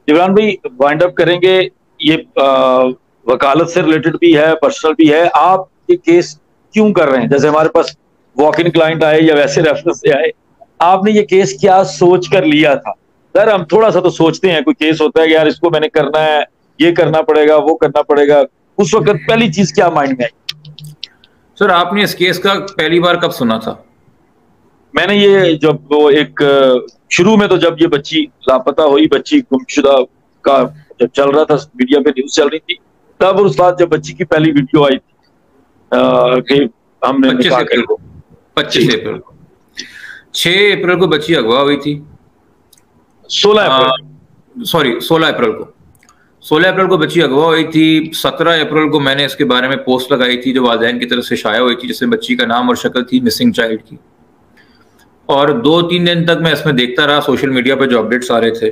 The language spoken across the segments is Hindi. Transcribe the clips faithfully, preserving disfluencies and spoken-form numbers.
इमरान भाई वाइंड अप करेंगे, ये आ, वकालत से रिलेटेड भी है, पर्सनल भी है। आप ये केस क्यों कर रहे हैं? जैसे हमारे पास वॉक इन क्लाइंट आए या वैसे रेफरेंस से आए, आपने ये केस क्या सोच कर लिया था? सर हम थोड़ा सा तो सोचते हैं, कोई केस होता है कि यार इसको मैंने करना है, ये करना पड़ेगा, वो करना पड़ेगा। उस वक्त पहली चीज क्या माइंड में आई? सर आपने इस केस का पहली बार कब सुना था? मैंने ये जब वो एक शुरू में तो जब ये बच्ची लापता हुई, बच्ची गुमशुदा का जब चल रहा था, मीडिया पे न्यूज चल रही थी, तब और उस बाद जब बच्ची की पहली वीडियो आई थी कि हमने निकाह की को पच्चीस अप्रैल को छह अप्रैल को बच्ची अगवा हुई थी। सोलह अप्रैल सॉरी सोलह अप्रैल को सोलह अप्रैल को बच्ची अगवा हुई थी। सत्रह अप्रैल को मैंने इसके बारे में पोस्ट लगाई थी जो वालिदैन की तरफ से शाया हुई थी, जिसमें बच्ची का नाम और शक्ल थी मिसिंग चाइल्ड की। और दो तीन दिन तक मैं इसमें देखता रहा सोशल मीडिया पे जो अपडेट्स आ रहे थे।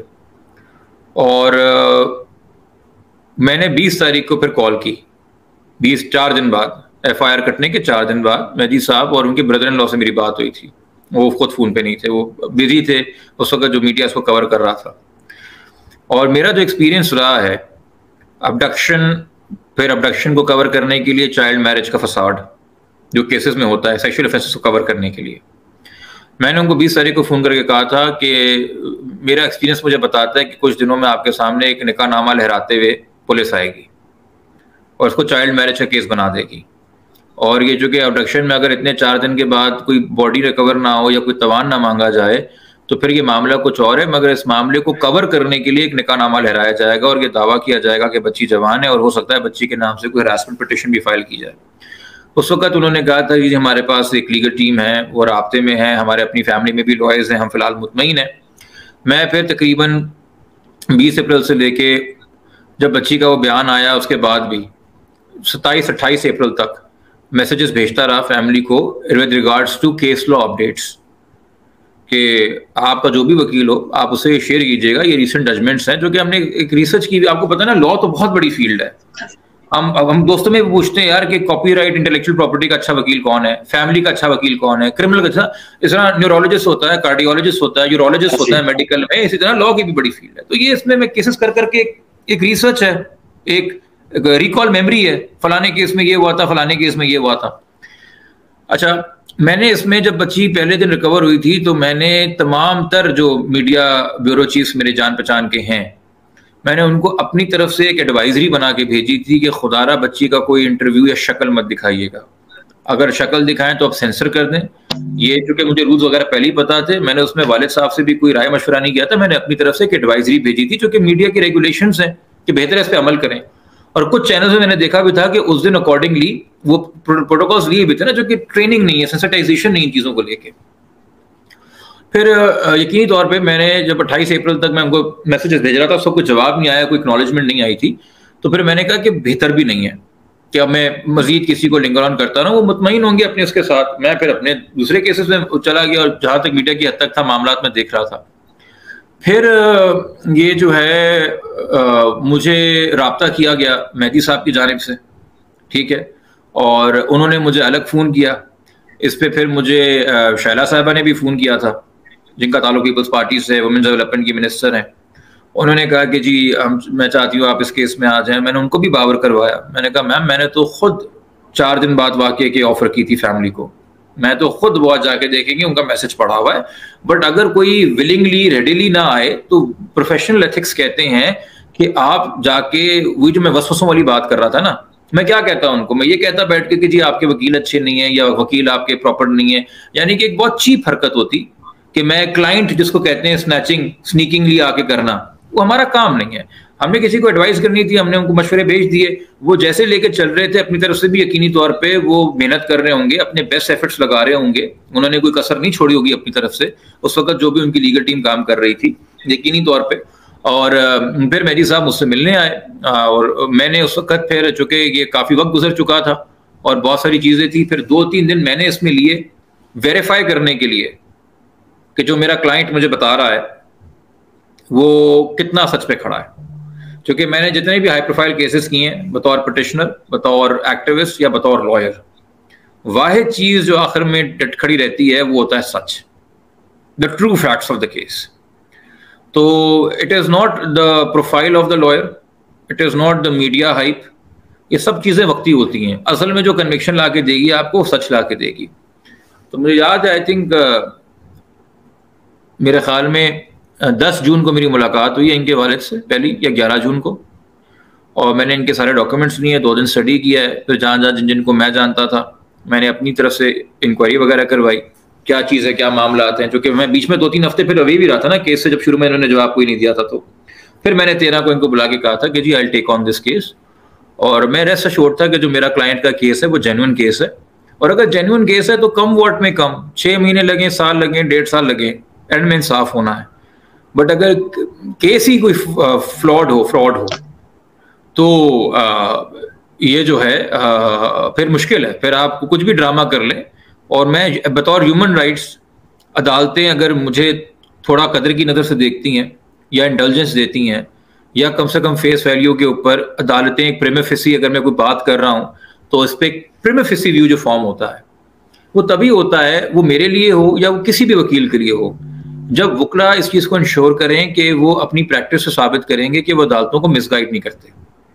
और आ, मैंने बीस तारीख को फिर कॉल की, बीस चार दिन बाद, एफ आई आर कटने के चार दिन बाद मेहदी साहब और उनके ब्रदर इन लॉ से मेरी बात हुई थी। वो खुद फोन पे नहीं थे, वो बिजी थे उस वक्त जो मीडिया इसको कवर कर रहा था। और मेरा जो एक्सपीरियंस रहा है अबडक्शन, फिर अबडक्शन को कवर करने के लिए चाइल्ड मैरिज का फसाड जो केसेस में होता है, सेक्सुअल ऑफेंसेस को कवर करने के लिए, मैंने उनको बीस तारीख को फ़ोन करके कहा था कि मेरा एक्सपीरियंस मुझे बताता है कि कुछ दिनों में आपके सामने एक निकाहनामा लहराते हुए पुलिस आएगी और उसको चाइल्ड मैरिज का केस बना देगी। और ये जो कि अबडक्शन में अगर इतने चार दिन के बाद कोई बॉडी रिकवर ना हो या कोई तवान ना मांगा जाए तो फिर ये मामला कुछ और है, मगर इस मामले को कवर करने के लिए एक निकाहनामा लहराया जाएगा और ये दावा किया जाएगा कि बच्ची जवान है और हो सकता है बच्ची के नाम से कोई हरासमेंट पिटिशन भी फाइल की जाए। उस वक्त उन्होंने कहा था कि हमारे पास एक लीगल टीम है, वो राब्ते में है, हमारे अपनी फैमिली में भी लॉयर्स हैं, हम फिलहाल मुतमईन हैं। मैं फिर तकरीबन बीस अप्रैल से लेके जब बच्ची का वो बयान आया उसके बाद भी सत्ताईस अट्ठाईस अप्रैल तक मैसेजेस भेजता रहा फैमिली को with regards to case law updates कि आपका जो भी वकील हो आप उसे शेयर कीजिएगा, ये रिसेंट जजमेंट्स हैं। जो कि हमने एक रिसर्च की, आपको पता है ना लॉ तो बहुत बड़ी फील्ड है। हम अब हम दोस्तों में भी पूछते हैं यार कि कॉपीराइट इंटेलेक्चुअल प्रॉपर्टी का अच्छा वकील कौन है, फैमिली का अच्छा वकील कौन है, क्रिमिनल का अच्छा, इस तरह न्यूरोलॉजिस्ट होता है, कार्डियोलॉजिस्ट होता है, यूरोलॉजिस्ट होता है मेडिकल में, इसी तरह लॉ की भी बड़ी फील्ड है। तो ये इसमें मैं केसेस कर करके एक, एक रिसर्च है, एक रिकॉल मेमोरी है, फलाने केस में ये हुआ था, फलाने केस में ये हुआ था। अच्छा, मैंने इसमें जब बच्ची पहले दिन रिकवर हुई थी तो मैंने तमाम तर जो मीडिया ब्यूरो चीफ्स मेरे जान पहचान के हैं, मैंने उनको अपनी तरफ से एक एडवाइजरी बना के भेजी थी कि खुदारा बच्ची का कोई इंटरव्यू या शक्ल मत दिखाइएगा, अगर शक्ल दिखाएं तो आप सेंसर कर दें। ये चूंकि मुझे रूल्स वगैरह पहले ही पता थे, मैंने उसमें वालिद साहब से भी कोई राय मशवरा नहीं किया था, मैंने अपनी तरफ से एक एडवाइजरी भेजी थी जो कि मीडिया के रेगुलेशंस हैं कि बेहतर है इस पर अमल करें। और कुछ चैनल्स में मैंने देखा भी था कि उस दिन अकॉर्डिंगली वो प्रोटोकॉल्स लिए भी थे ना, जो कि ट्रेनिंग नहीं है, सेंसिटाइजेशन नहीं इन चीज़ों को लेके। फिर यकीनी तौर पे मैंने जब अट्ठाईस अप्रैल तक मैं उनको मैसेजेस भेज रहा था, सबको जवाब नहीं आया, कोई एक्नॉलेजमेंट नहीं आई थी। तो फिर मैंने कहा कि बेहतर भी नहीं है कि अब मैं मजीद किसी को लिंगर ऑन करता रहा, वो मुतमईन होंगे अपने उसके साथ। मैं फिर अपने दूसरे केसेस में चला गया और जहाँ तक मीडिया की हद तक था मामला में देख रहा था। फिर ये जो है आ, मुझे राब्ता किया गया मेहदी साहब की जानिब से, ठीक है, और उन्होंने मुझे अलग फ़ोन किया। इस पर फिर मुझे शैला साहिबा ने भी फ़ोन किया था जिनका ताल्लुक पीपल्स पार्टी से, वुमेन्स डेवलपमेंट की मिनिस्टर हैं। उन्होंने कहा कि जी हम मैं चाहती हूँ आप इस केस में आ जाएं। मैंने उनको भी बावर करवाया। मैंने कहा मैम मैंने तो खुद चार दिन बाद वाक़े की ऑफ़र की थी फैमिली को, मैं तो खुद बहुत जाके देखेंगे, उनका मैसेज पड़ा हुआ है। बट अगर कोई विलिंगली रेडिली ना आए तो प्रोफेशनल एथिक्स कहते हैं कि आप जाके, वही जो मैं वसवसों वाली बात कर रहा था ना, मैं क्या कहता हूं उनको, मैं ये कहता बैठ के कि जी आपके वकील अच्छे नहीं है या वकील आपके प्रॉपर नहीं है, यानी कि एक बहुत चीप हरकत होती कि मैं क्लाइंट जिसको कहते हैं स्नैचिंग, स्नीकिंगली आके करना, वो हमारा काम नहीं है। हमने किसी को एडवाइस करनी थी, हमने उनको मशवरे भेज दिए, वो जैसे लेके चल रहे थे अपनी तरफ से भी यकीनी तौर पे वो मेहनत कर रहे होंगे, अपने बेस्ट एफर्ट्स लगा रहे होंगे, उन्होंने कोई कसर नहीं छोड़ी होगी अपनी तरफ से उस वक्त जो भी उनकी लीगल टीम काम कर रही थी यकीनी तौर पे। और फिर मेहदी साहब मुझसे मिलने आए और मैंने उस वक्त फिर, चूंकि ये काफ़ी वक्त गुजर चुका था और बहुत सारी चीज़ें थी, फिर दो तीन दिन मैंने इसमें लिए वेरीफाई करने के लिए कि जो मेरा क्लाइंट मुझे बता रहा है वो कितना सच पे खड़ा है। क्योंकि मैंने जितने भी हाई प्रोफाइल केसेस किए हैं बतौर पिटिशनर, बतौर एक्टिविस्ट या बतौर लॉयर, वाहिद चीज़ जो आखिर में डट खड़ी रहती है वो होता है सच, the true facts of the case. तो it is not the profile of the lawyer, it is not the media hype, ये सब चीज़ें वक्ती होती हैं। असल में जो कन्विक्शन ला के देगी आपको, सच ला के देगी। तो मुझे याद है, आई थिंक uh, मेरे ख्याल में दस जून को मेरी मुलाकात हुई है इनके वालिद से पहली, या ग्यारह जून को, और मैंने इनके सारे डॉक्यूमेंट्स लिए, दो दिन स्टडी किया है। फिर जहाँ जहाँ जिन जिनको मैं जानता था मैंने अपनी तरफ से इंक्वायरी वगैरह करवाई, क्या चीज़ है, क्या मामला आते हैं। क्योंकि मैं बीच में दो तीन हफ्ते फिर अभी भी रहा था ना केस से, जब शुरू में इन्होंने जवाब कोई नहीं दिया था। तो फिर मैंने तेरह को इनको बुला के कहा था कि जी I take on this case, और मैं रेस्ट एश्योर्ड था कि जो मेरा क्लाइंट का केस है वो जेन्युइन केस है, और अगर जेन्युइन केस है तो कम वॉट में कम, छः महीने लगे, साल लगे, डेढ़ साल लगे, एंड में इंसाफ होना है। बट अगर केस ही कोई फ्लॉड हो फ्रॉड हो तो आ, ये जो है आ, फिर मुश्किल है, फिर आप कुछ भी ड्रामा कर लें। और मैं बतौर ह्यूमन राइट्स, अदालतें अगर मुझे थोड़ा कदर की नज़र से देखती हैं या इंटेलिजेंस देती हैं, या कम से कम फेस वैल्यू के ऊपर अदालतें एक प्रीमा फेसी, अगर मैं कोई बात कर रहा हूँ तो इस पर एक प्रीमा फेसी व्यू जो फॉर्म होता है वो तभी होता है, वो मेरे लिए हो या वो किसी भी वकील के लिए हो, जब वकला इस चीज़ को इंश्योर करें कि वो अपनी प्रैक्टिस से साबित करेंगे कि वो अदालतों को मिसगाइड नहीं करते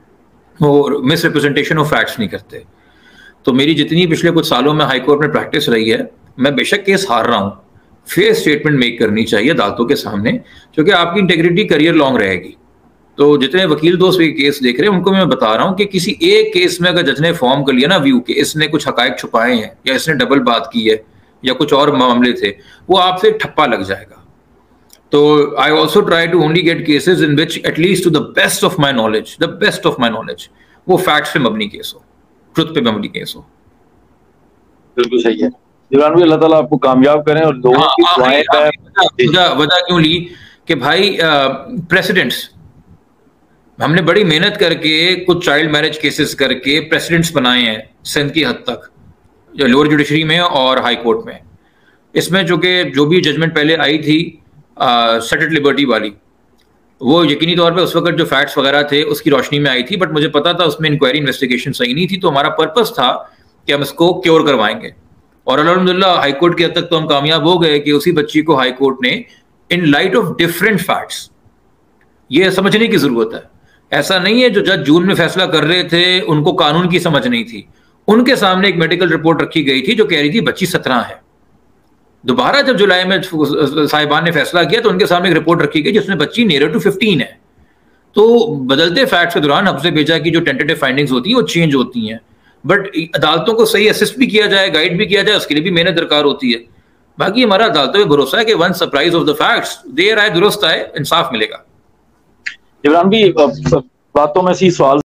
और मिस रिप्रेजेंटेशन ऑफ फैक्ट्स नहीं करते। तो मेरी जितनी पिछले कुछ सालों में हाई कोर्ट में प्रैक्टिस रही है, मैं बेशक केस हार रहा हूँ, फेयर स्टेटमेंट मेक करनी चाहिए अदालतों के सामने, क्योंकि आपकी इंटेग्रिटी करियर लॉन्ग रहेगी। तो जितने वकील दोस्त ये केस देख रहे हैं उनको मैं बता रहा हूँ कि किसी एक केस में अगर जज ने फॉर्म कर लिया ना व्यू कि इसने कुछ हकायक छुपाए हैं या इसने डबल बात की है या कुछ और मामले थे, वो आपसे ठप्पा लग जाएगा। तो I also try to only get cases in which at least to the best of my knowledge the best of my knowledge वो फैक्ट्स पे मबनी केस हो, ट्रुथ पे मबनी केस हो। बिल्कुल सही है जिब्रान भाई, अल्लाह ताला आपको कामयाब करें। और लोगों की दुआएं, वजह क्यों ली कि भाई प्रेसिडेंट्स, हमने बड़ी मेहनत करके कुछ चाइल्ड मैरिज केसेस करके प्रेसिडेंट्स बनाए हैं सिंध की हद तक, लोअर जुडिशरी में और हाई कोर्ट में। इसमें जो कि जो भी जजमेंट पहले आई थी सेटेड लिबर्टी वाली, वो यकीनी तौर पे उस वक्त जो फैक्ट्स वगैरह थे उसकी रोशनी में आई थी, बट मुझे पता था उसमें इंक्वायरी इन्वेस्टिगेशन सही नहीं थी। तो हमारा पर्पस था कि हम इसको क्योर करवाएंगे, और अल्हम्दुलिल्लाह हाई कोर्ट की हद तक तो हम कामयाब हो गए कि उसी बच्ची को हाई कोर्ट ने in light of different facts, ये समझने की जरूरत है। ऐसा नहीं है जो जज जून में फैसला कर रहे थे उनको कानून की समझ नहीं थी, उनके सामने एक मेडिकल रिपोर्ट रखी गई थी जो कह रही थी बच्ची सत्रह है। दोबारा जब जुलाई में साहिबान ने फैसला किया तो उनके सामने एक रिपोर्ट रखी गई जिसमें बच्ची नियर टू फिफ्टीन है। तो बदलते फैक्ट्स के दौरान हफ्ते भेजा की जो टेंटेटिव फाइंडिंग्स होती हैं वो चेंज होती हैं, बट अदालतों को सही असिस्ट भी किया जाए, गाइड भी किया जाए, उसके लिए भी मेहनत दरकार होती है। बाकी हमारा अदालतों पर भरोसा है कि one surprise of the facts, देर आए दुरुस्त आए, इंसाफ मिलेगा। जिब्रान भी बातों में सी सवाल